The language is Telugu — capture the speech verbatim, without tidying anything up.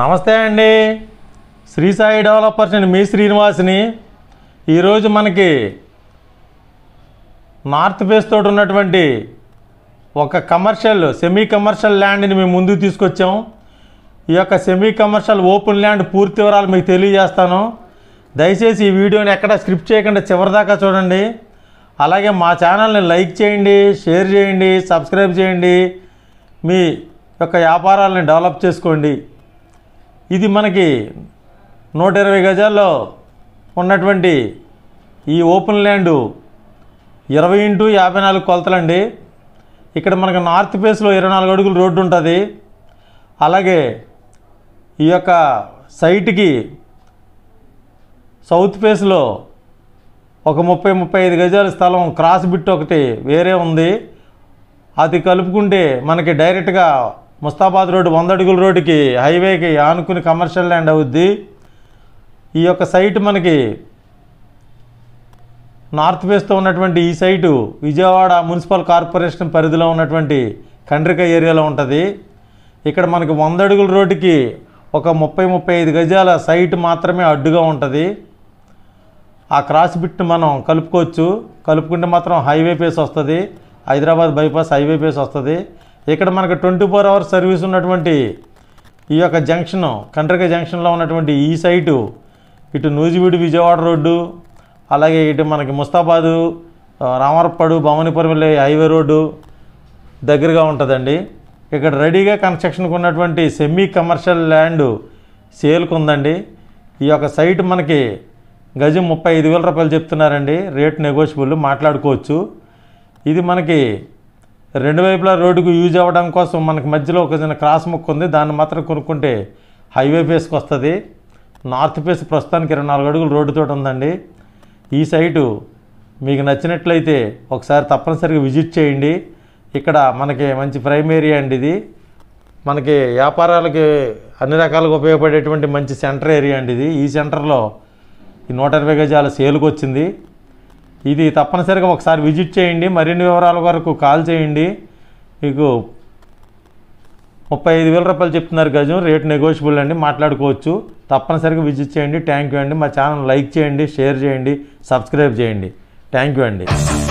నమస్తే అండి, శ్రీ సాయి డెవలపర్స్ అండి. మీ శ్రీనివాస్ని. ఈరోజు మనకి నార్త్ ఫేస్ తోటి ఉన్నటువంటి ఒక కమర్షియల్ సెమీ కమర్షియల్ ల్యాండ్ని మేము ముందుకు తీసుకొచ్చాం. ఈ యొక్క సెమీ కమర్షియల్ ఓపెన్ ల్యాండ్ పూర్తి వివరాలు మీకు తెలియజేస్తాను. దయచేసి ఈ వీడియోని ఎక్కడ స్క్రిప్ట్ చేయకుండా చివరిదాకా చూడండి. అలాగే మా ఛానల్ని లైక్ చేయండి, షేర్ చేయండి, సబ్స్క్రైబ్ చేయండి. మీ యొక్క వ్యాపారాలని డెవలప్ చేసుకోండి. ఇది మనకి నూట ఇరవై గజాల్లో ఉన్నటువంటి ఈ ఓపెన్ ల్యాండు ఇరవై ఇంటూ యాభై నాలుగు కొలతలండి. ఇక్కడ మనకు నార్త్ ఫేస్లో ఇరవై నాలుగు అడుగులు రోడ్డు ఉంటుంది. అలాగే ఈ యొక్క సైట్కి సౌత్ ఫేస్లో ఒక ముప్పై ముప్పై ఐదు గజాల స్థలం క్రాస్ బిట్ ఒకటి వేరే ఉంది. అది కలుపుకుంటే మనకి డైరెక్ట్గా ముస్తాబాద్ రోడ్డు వంద అడుగుల రోడ్డుకి హైవేకి ఆనుకుని కమర్షియల్ ల్యాండ్ అవుద్ది. ఈ యొక్క సైట్ మనకి నార్త్ ఫేస్తో ఉన్నటువంటి ఈ సైటు విజయవాడ మున్సిపల్ కార్పొరేషన్ పరిధిలో ఉన్నటువంటి కండ్రిక ఏరియాలో ఉంటుంది. ఇక్కడ మనకి వంద అడుగుల రోడ్డుకి ఒక ముప్పై ముప్పై ఐదు గజాల సైట్ మాత్రమే అడ్డుగా ఉంటుంది. ఆ క్రాస్ బిట్ మనం కలుపుకోవచ్చు. కలుపుకుంటే మాత్రం హైవే ఫేస్ వస్తుంది, హైదరాబాద్ బైపాస్ హైవే ఫేస్ వస్తుంది. ఇక్కడ మనకు ట్వంటీ ఫోర్ అవర్స్ సర్వీస్ ఉన్నటువంటి ఈ యొక్క జంక్షన్ కండ్రిక జంక్షన్లో ఉన్నటువంటి ఈ సైటు ఇటు నూజివీడు విజయవాడ రోడ్డు, అలాగే ఇటు మనకి ముస్తాబాదు రామరపడు భవానీపురం వెళ్ళే హైవే రోడ్డు దగ్గరగా ఉంటుందండి. ఇక్కడ రెడీగా కన్స్ట్రక్షన్కి ఉన్నటువంటి సెమీ కమర్షియల్ ల్యాండ్ సేల్కి ఉందండి. ఈ యొక్క సైట్ మనకి గజం ముప్పై ఐదు వేల రూపాయలు చెప్తున్నారండి. రేట్ నెగోషియబుల్, మాట్లాడుకోవచ్చు. ఇది మనకి రెండు వైపులా రోడ్డుకు యూజ్ అవ్వడం కోసం మనకి మధ్యలో ఒక చిన్న క్రాస్ ముక్క ఉంది. దాన్ని మాత్రం కొనుక్కుంటే హైవే ఫేస్కి వస్తుంది. నార్త్ ఫేస్ ప్రస్తుతానికి ఇరవై నాలుగు అడుగులు రోడ్డుతో ఉందండి. ఈ సైటు మీకు నచ్చినట్లయితే ఒకసారి తప్పనిసరిగా విజిట్ చేయండి. ఇక్కడ మనకి మంచి ప్రైమ్ ఏరియా అండి. ఇది మనకి వ్యాపారాలకి అన్ని రకాలుగా ఉపయోగపడేటువంటి మంచి సెంటర్ ఏరియా అండి. ఇది ఈ సెంటర్లో ఈ నూట ఇరవై గజాల సేల్కి వచ్చింది. ఇది తప్పనిసరిగా ఒకసారి విజిట్ చేయండి. మరిన్ని వివరాల వరకు కాల్ చేయండి. మీకు ముప్పై ఐదు వేల రూపాయలు చెప్తున్నారు గజం. రేట్ నెగోషియబుల్ అండి, మాట్లాడుకోవచ్చు. తప్పనిసరిగా విజిట్ చేయండి. థ్యాంక్ యూ అండి. మా ఛానల్ లైక్ చేయండి, షేర్ చేయండి, సబ్స్క్రైబ్ చేయండి. థ్యాంక్ యూ అండి.